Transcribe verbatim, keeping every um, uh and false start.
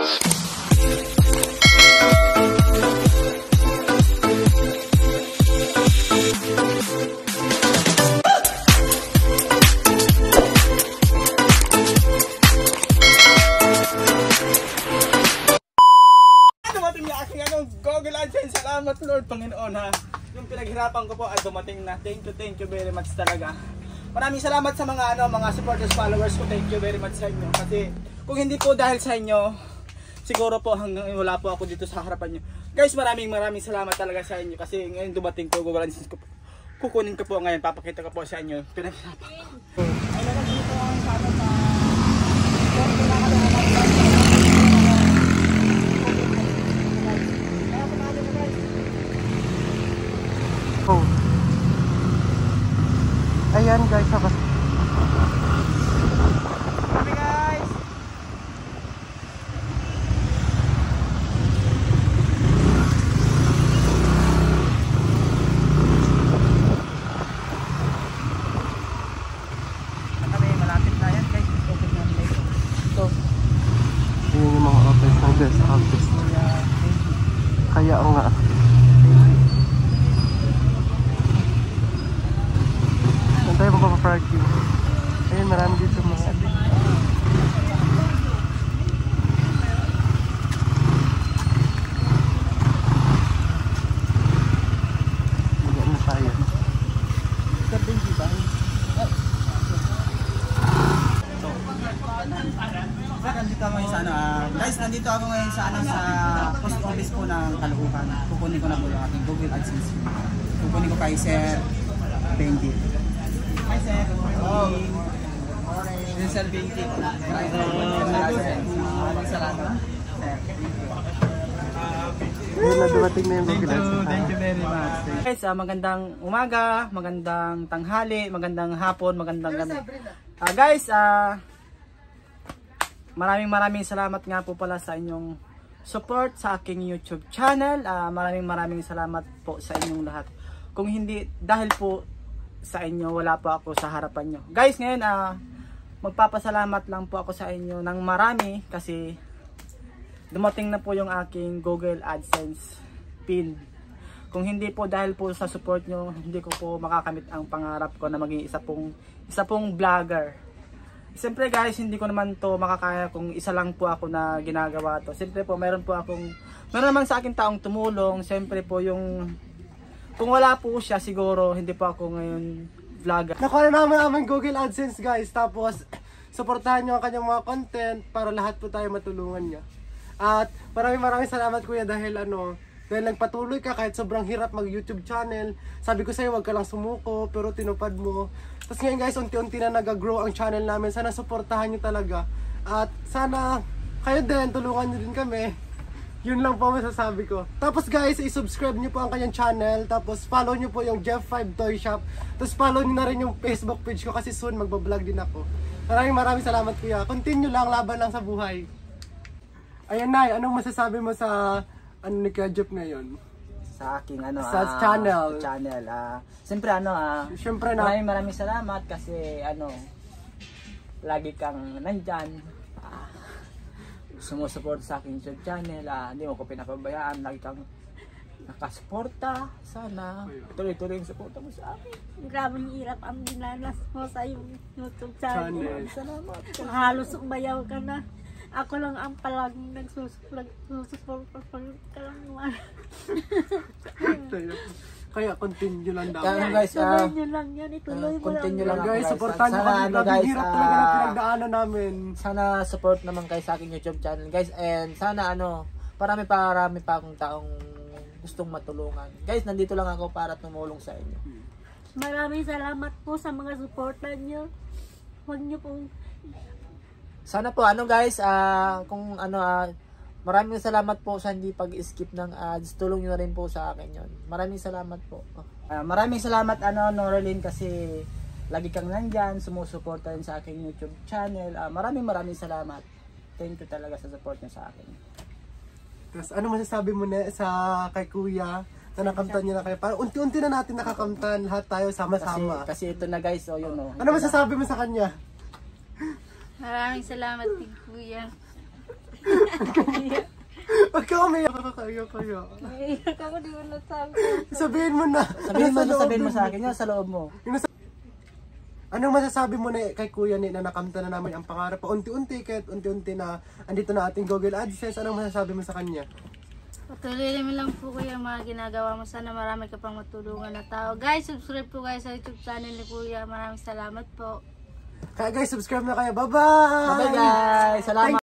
Google AdSense, salamat Lord Panginoon ha. Yung pinaghirapan ko po ay dumating na. Thank you, thank you very much talaga. Maraming salamat sa mga ano, mga supporters, followers ko. Thank you very much sa inyo. Kasi kung hindi po dahil sa inyo, siguro po hanggang wala po ako dito sa harapan nyo. Guys, maraming maraming salamat talaga sa inyo. Kasi ngayon dumating ko Google AdSense ko. Kukunin ko po ngayon, papakita ko po sa inyo. Pinaghirapan ko. Ay, nalagay po ang sana sa oh. Ayan guys, ako. Kami guys. Kami malapit na yan guys. So, yun yung mga office ng guest office. Kaya nga. Tayo mapaparking. Ayun, marami dito mga Bigyan na tayo. Benji ba? Nandito ako ngayon sa ano, uh, guys, nandito ako ngayon sa ano, sa post office po ng Caloocan. Kukunin ko na po yung aking Google AdSense. Kukunin ko kay Sir Benji. Hi Sir, good morning. This is Sir Benji. Maraming salamat. Ayun na, dumating na yung Google AdSense. Thank you very much. Guys, uh, magandang umaga, magandang tanghali, magandang hapon, magandang gabi. Uh, guys, uh, maraming maraming salamat nga po pala sa inyong support sa aking YouTube channel. Uh, maraming maraming salamat po sa inyong lahat. Kung hindi, dahil po sa inyo, wala po ako sa harapan nyo. Guys, ngayon, uh, magpapasalamat lang po ako sa inyo ng marami kasi dumating na po yung aking Google AdSense pin. Kung hindi po dahil po sa support nyo, hindi ko po makakamit ang pangarap ko na maging isa pong, isa pong vlogger. Siyempre guys, hindi ko naman to makakaya kung isa lang po ako na ginagawa to. Siyempre po, meron po akong, meron naman sa akin taong tumulong. Siyempre po yung, kung wala po siya, siguro hindi po ako ngayon vlogger. Nakuha na naman namin Google AdSense guys. Tapos, supportahan nyo ang kanyang mga content para lahat po tayo matulungan niya. At maraming maraming salamat kuya dahil ano, dahil nagpatuloy ka kahit sobrang hirap mag YouTube channel. Sabi ko sa'yo, wag ka lang sumuko, pero tinupad mo. Tapos ngayon guys, unti-unti na nag-grow ang channel namin. Sana supportahan nyo talaga. At sana kayo din, tulungan nyo din kami. Yun lang po masasabi ko. Tapos guys, i-subscribe nyo po ang kanyang channel. Tapos follow nyo po yung Jeff five Toy Shop. Tapos follow nyo na rin yung Facebook page ko kasi soon magbablog din ako. Maraming maraming salamat kuya. Continue lang, laban lang sa buhay. Ayan Nay, anong masasabi mo sa ano ni Kuya Jeff ngayon? Sa aking ano, sa uh, channel. channel. Uh, Siyempre ano, uh, Siyempre na. Maraming maraming salamat kasi ano, lagi kang nandyan. Uh, sumusupport sa aking YouTube channel. Uh, hindi mo ko pinapabayaan. Lagi kang nakasuporta. Sana tuloy-tuloy yung suporta mo sa akin. Grabe hirap ang dinanas mo sa yung YouTube channel. channel. Salamat. Halos umayaw ka na. Ako lang ang palaging nagsusupport pag ka lang naman. Kaya continue lang daw. Kaya guys, uh, tuloy nyo lang yan. Ituloy mo lang. continue lang guys, guys. supportan nyo Sana kami. ano Grabe guys, hirap talaga na uh, pinagdaanan namin. sana support naman kayo sa aking YouTube channel guys. And sana ano, parami parami pa akong taong gustong matulungan. Guys, nandito lang ako para tumulong sa inyo. Maraming salamat po sa mga supportan nyo. Huwag nyo pong Sana po ano guys, uh, kung ano uh, maraming salamat po sa hindi pag-skip ng ads. Tulong niyo na rin po sa akin 'yon. Maraming salamat po. Uh, maraming salamat ano Norlin kasi lagi kang nandiyan, sumusuporta rin sa aking YouTube channel. Uh, maraming maraming salamat. Thank you talaga sa support niyo sa akin. Tapos ano masasabi mo na sa kay Kuya na nakamtan niyo na kayo? Parang unti-unti na natin nakakamtan lahat tayo sama-sama. Kasi, kasi ito na guys, oh yun oh. Ano masasabi mo sa kanya? maraming salamat din Kuya. Huwag ka umiyak. Kaya, kaya. Naiiyak ako, di mo nasabi. Sabihin mo na. Sabihin mo, Ano sa sabihin mo loob sa akin yun sa loob mo. Yung nasa- Anong masasabi mo na kay Kuya ni na nakamta na namin ang pangarap? Unti-unti, kahit unti-unti na andito na ating Google AdSense, anong masasabi mo sa kanya? Patuloy namin lang po kuya ang mga ginagawa mo. Sana marami ka pang matulungan na tao. Guys, subscribe po guys sa YouTube channel ni Kuya. Maraming salamat po. Kaya guys, subscribe na kayo. Bye-bye! Bye guys! Salamat!